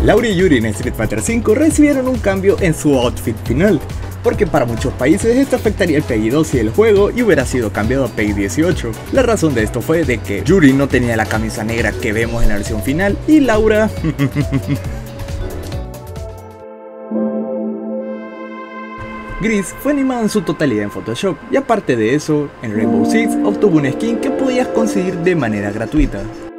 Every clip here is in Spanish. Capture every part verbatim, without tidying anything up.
Laura y Yuri en Street Fighter cinco recibieron un cambio en su outfit final, porque para muchos países esto afectaría el P E G I doce del juego y hubiera sido cambiado a P E G I dieciocho. La razón de esto fue de que Yuri no tenía la camisa negra que vemos en la versión final y Laura... gris fue animado en su totalidad en Photoshop, y aparte de eso, en Rainbow Six obtuvo una skin que podías conseguir de manera gratuita.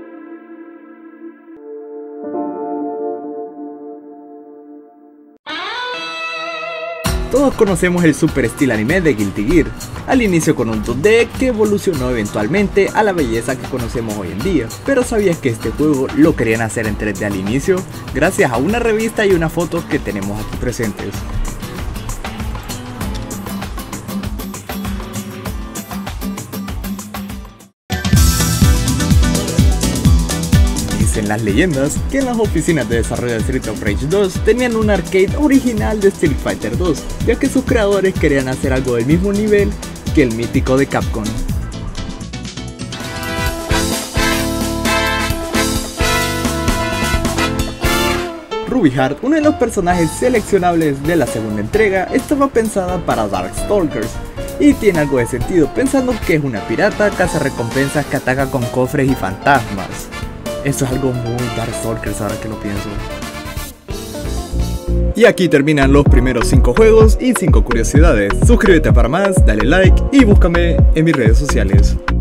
Todos conocemos el super estilo anime de Guilty Gear, al inicio con un dos D que evolucionó eventualmente a la belleza que conocemos hoy en día, pero ¿sabías que este juego lo querían hacer en tres D al inicio? Gracias a una revista y una foto que tenemos aquí presentes. En las leyendas que en las oficinas de desarrollo de Streets of Rage dos tenían un arcade original de Street Fighter dos, ya que sus creadores querían hacer algo del mismo nivel que el mítico de Capcom. Ruby Heart, uno de los personajes seleccionables de la segunda entrega, estaba pensada para Darkstalkers, y tiene algo de sentido pensando que es una pirata cazarrecompensas que ataca con cofres y fantasmas. Eso es algo muy Darkstalkers ahora que lo pienso. Y aquí terminan los primeros cinco juegos y cinco curiosidades. Suscríbete para más, dale like y búscame en mis redes sociales.